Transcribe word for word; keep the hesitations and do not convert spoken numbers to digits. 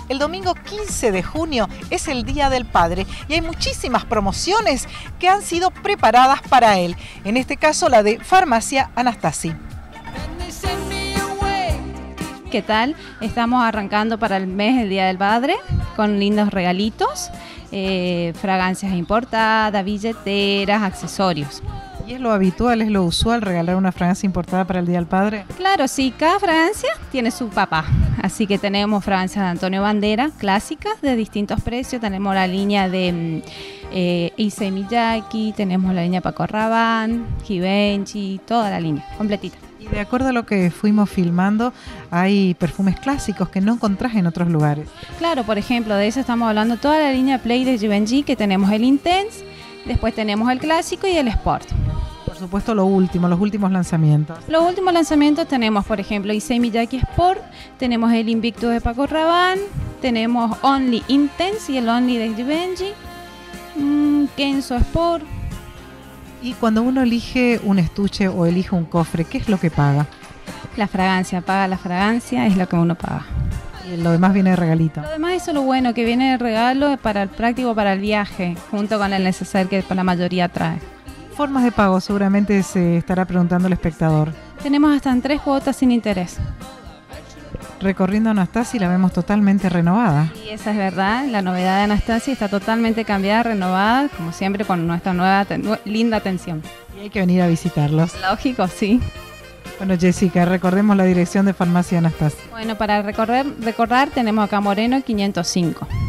El domingo quince de junio es el Día del Padre y hay muchísimas promociones que han sido preparadas para él. En este caso la de Farmacia Anastasi. ¿Qué tal? Estamos arrancando para el mes el Día del Padre con lindos regalitos, eh, fragancias importadas, billeteras, accesorios. ¿Y es lo habitual, es lo usual regalar una fragancia importada para el Día del Padre? Claro, sí, cada fragancia tiene su papá. Así que tenemos fragancias de Antonio Banderas, clásicas, de distintos precios. Tenemos la línea de eh, Issey Miyake, tenemos la línea Paco Rabanne, Givenchy, toda la línea, completita. Y de acuerdo a lo que fuimos filmando, hay perfumes clásicos que no encontrás en otros lugares. Claro, por ejemplo, de eso estamos hablando, toda la línea Play de Givenchy, que tenemos el Intense, después tenemos el clásico y el Sport. Por supuesto, lo último, los últimos lanzamientos. Los últimos lanzamientos tenemos, por ejemplo, Issey Miyake Sport, tenemos el Invictus de Paco Rabanne, tenemos Only Intense y el Only de Givenchy, mmm, Kenzo Sport. Y cuando uno elige un estuche o elige un cofre, ¿qué es lo que paga? La fragancia, paga la fragancia, es lo que uno paga. Y lo demás viene de regalito. Lo demás, eso es lo bueno, que viene de regalo para el práctico, para el viaje, junto con el neceser que la mayoría trae. Formas de pago, seguramente se estará preguntando el espectador. Tenemos hasta en tres cuotas sin interés. Recorriendo Anastasi la vemos totalmente renovada. Y esa es verdad, la novedad de Anastasi está totalmente cambiada, renovada, como siempre con nuestra nueva ten- linda atención. Y hay que venir a visitarlos. Lógico, sí. Bueno, Jessica, recordemos la dirección de Farmacia Anastasi. Bueno, para recorrer, recordar tenemos acá Moreno quinientos cinco.